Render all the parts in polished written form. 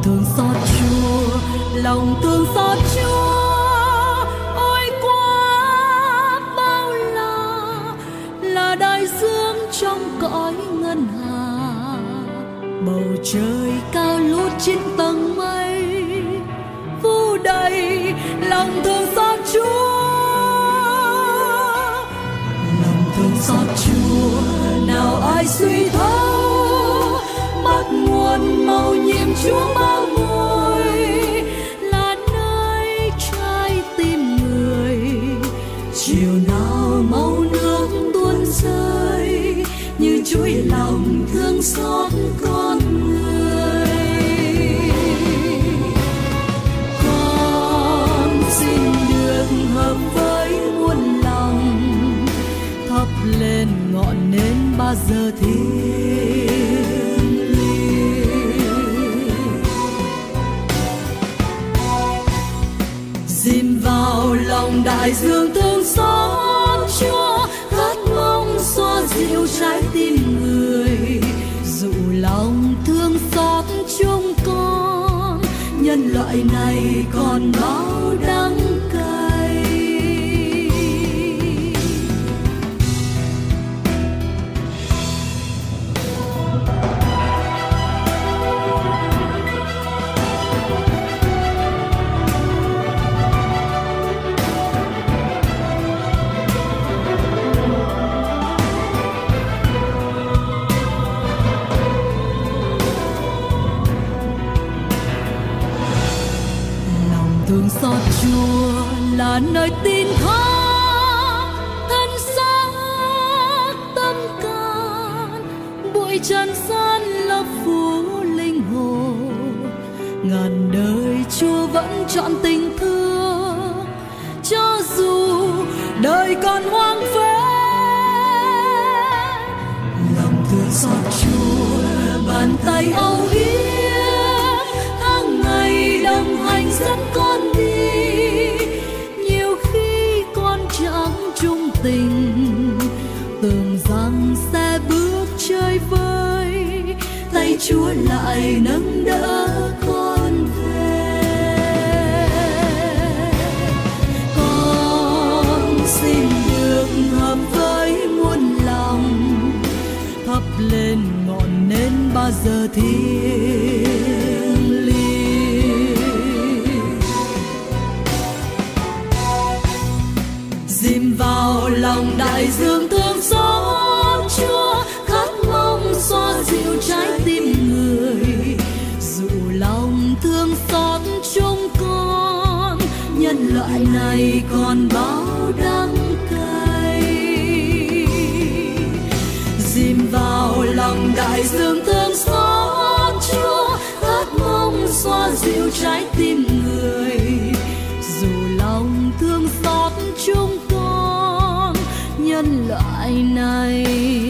thương xót Chúa, lòng thương xót Chúa. Ôi quá bao là đại dương trong cõi ngân hà, bầu trời cao lút trên tầng mây vu đầy lòng thương xót Chúa. Lòng thương xót Chúa nào ai suy thấu, bắt nguồn màu nhiệm Chúa bao mùi, là nơi trái tim người. Chiều nào màu nước tuôn rơi như chuỗi lòng thương xót con người. Con xin được hợp với muôn lòng, thắp lên ngọn nến bao giờ thiêng liêng. Dìm vào lòng đại dương thương xót Chúa, khát mong xoa dịu trái tim người. Dụ lòng thương xót chúng con, nhân loại này còn bao đắng cay. Thương xót Chúa là nơi tin thác, thân xác tâm can, bụi trần gian lấp phủ linh hồn. Ngàn đời Chúa vẫn trọn tình thương, cho dù đời còn hoang phế. Lòng thương xót Chúa, bàn tay âu yếm, tháng ngày đồng hành dẫn con đi. Nhiều khi con chẳng chung tình, tưởng rằng sẽ bước chơi vơi, tay Chúa lại nâng đỡ con về. Con xin được hợp với muôn lòng, thắp lên ngọn nến bao giờ thiêng liêng. Dìm vào lòng đại dương thương xót Chúa, khát mong xoa dịu trái tim người. Dụ lòng thương xót chúng con, nhân loại này còn bao đắng cay. Dìm vào lòng đại dương thương xót Chúa, khát mong xoa dịu trái tim người. Dù lòng thương xót chúng con, nhân loại này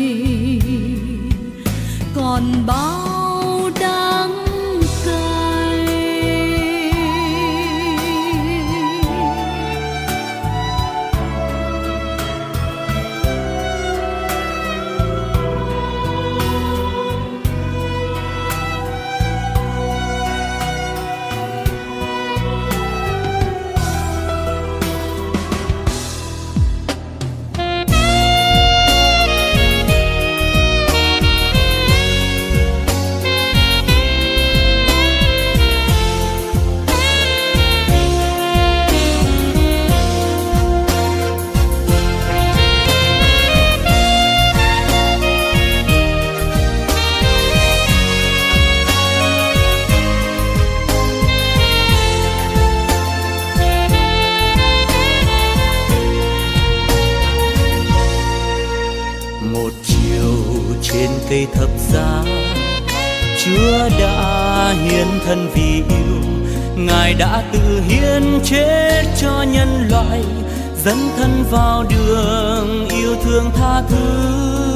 còn bao đắng cay. Cây thập giá, Chúa đã hiến thân vì yêu. Ngài đã tự hiến chết cho nhân loại, dẫn thân vào đường yêu thương tha thứ.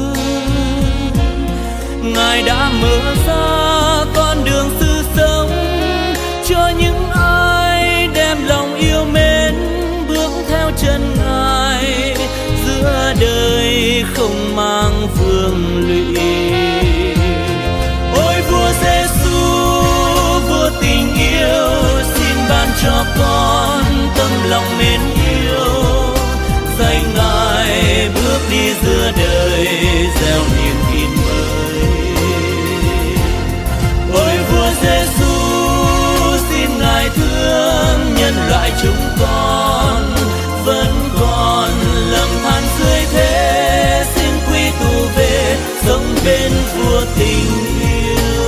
Ngài đã mở ra con đường sự sống cho những ai đem lòng yêu mến bước theo chân Ngài. Giữa đời không mang vương lụy, ôi vua Giêsu, vua tình lòng mến yêu, dạy Ngài bước đi giữa đời gieo niềm tin mới. Ôi vua Giêsu, xin Ngài thương nhân loại chúng con vẫn còn lầm than dưới thế, xin quy tụ về sống bên vua tình yêu.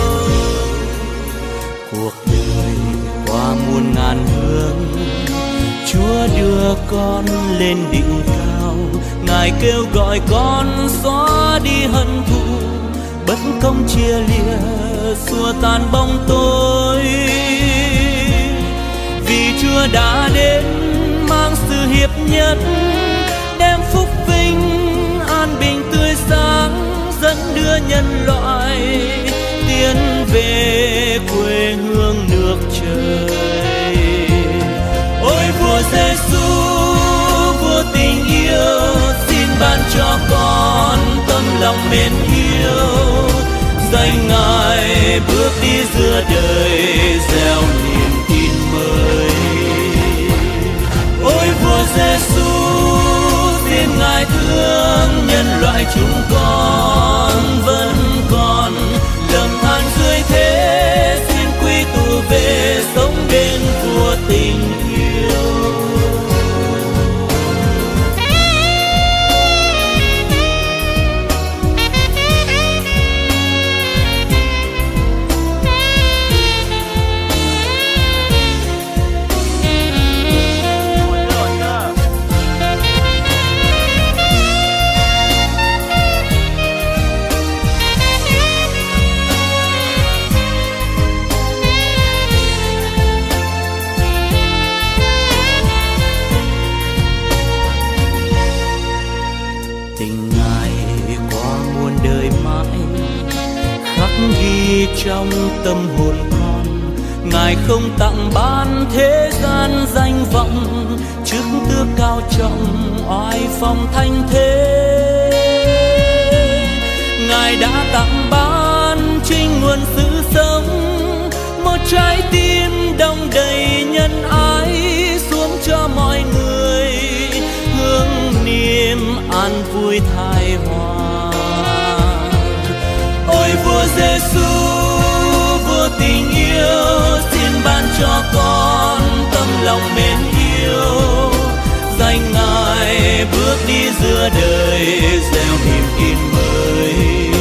Cuộc đời qua muôn ngàn hướng, Chúa đưa con lên đỉnh cao. Ngài kêu gọi con xóa đi hận thù, bất công chia lìa xua tan bóng tối. Vì Chúa đã đến mang sự hiệp nhất, đem phúc vinh an bình tươi sáng, dẫn đưa nhân loại tiến về quê hương nước trời. Ôi vua Giêsu, vua tình yêu, xin ban cho con tâm lòng mến yêu, dạy Ngài bước đi giữa đời gieo niềm tin mới. Ôi vua Giêsu, xin Ngài thương nhân loại chúng con vẫn còn lầm than dưới thế, xin quy tụ về sống bên vua tình yêu. Ghi trong tâm hồn con, Ngài không tặng ban thế gian danh vọng, trước tước cao trọng oai phong thanh thế. Ngài đã tặng ban chính nguồn sự sống, một trái tim đong đầy nhân ái xuống cho mọi người, hướng niềm an vui thai hòa. Ôi vua Giêsu, vua tình yêu, xin ban cho con tâm lòng mến yêu, dạy Ngài bước đi giữa đời gieo niềm tin mới.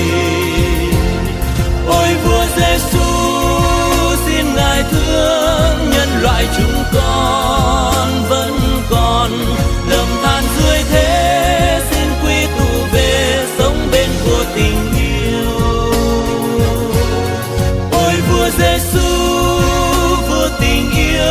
Ôi vua Giêsu, xin Ngài thương nhân loại chúng con vẫn còn lầm than dưới thế, xin quy tụ về sống bên vua tình yêu. Giêsu, vua tình yêu,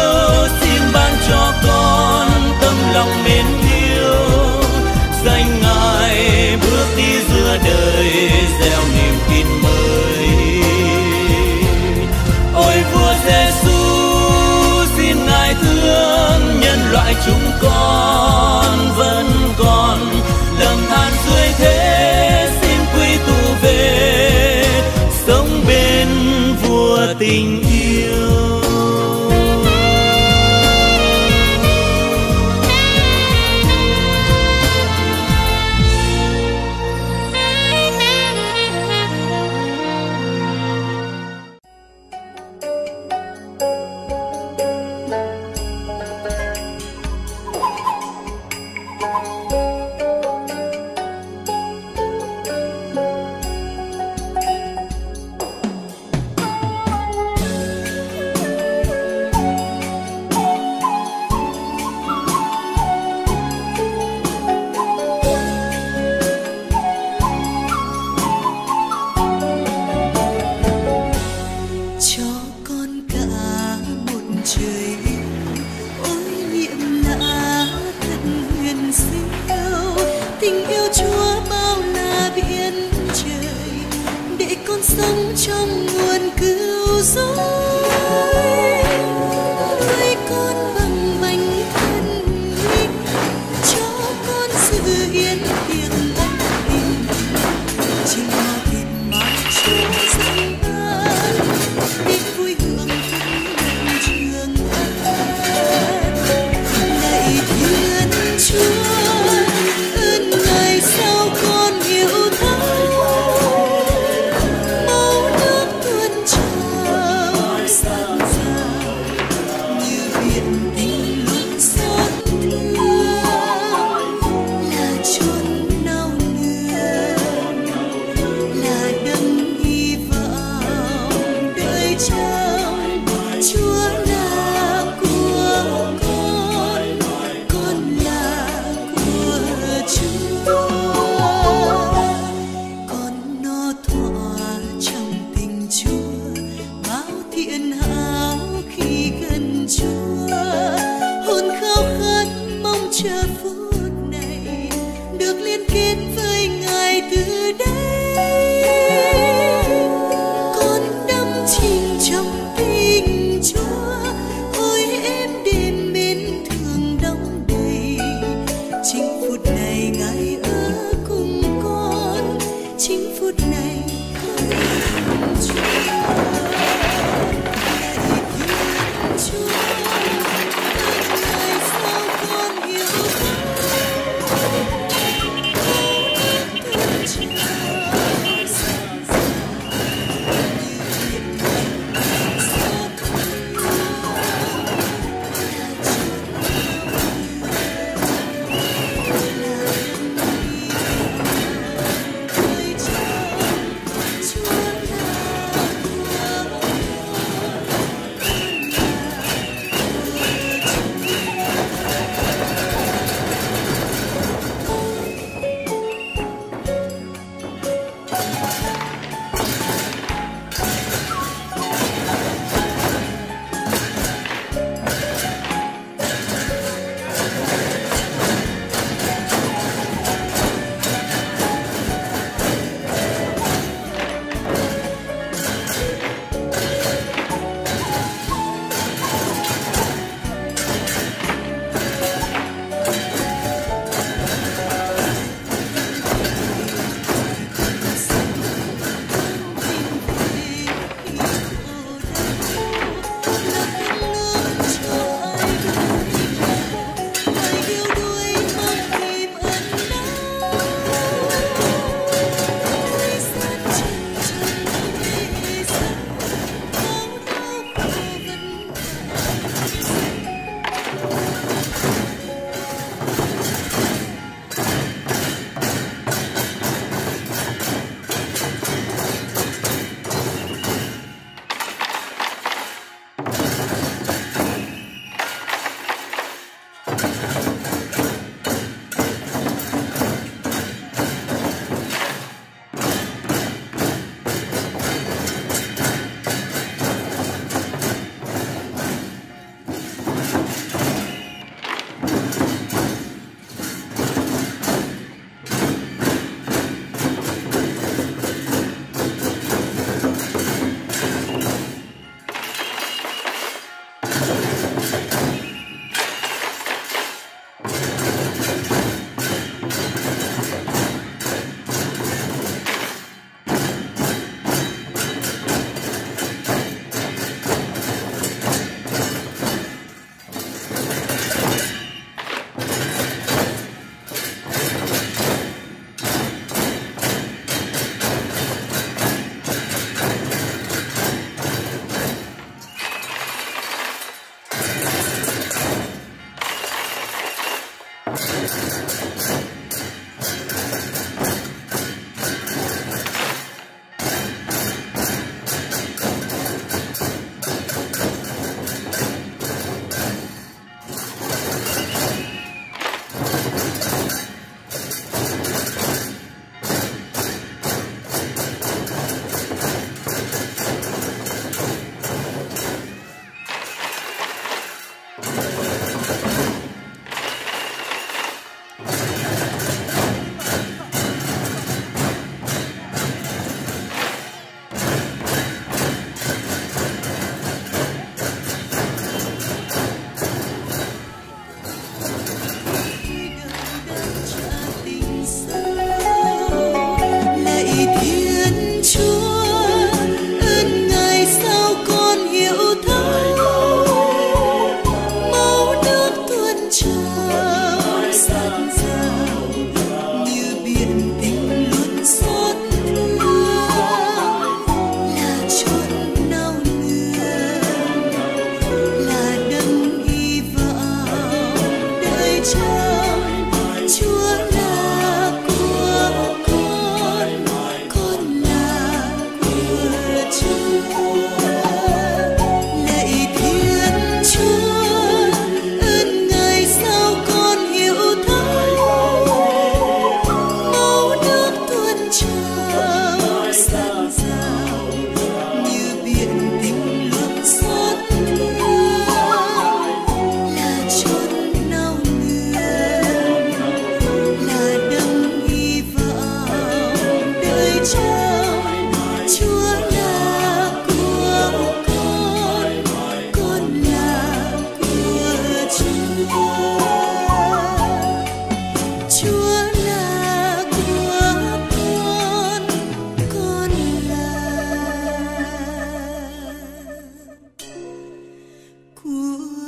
của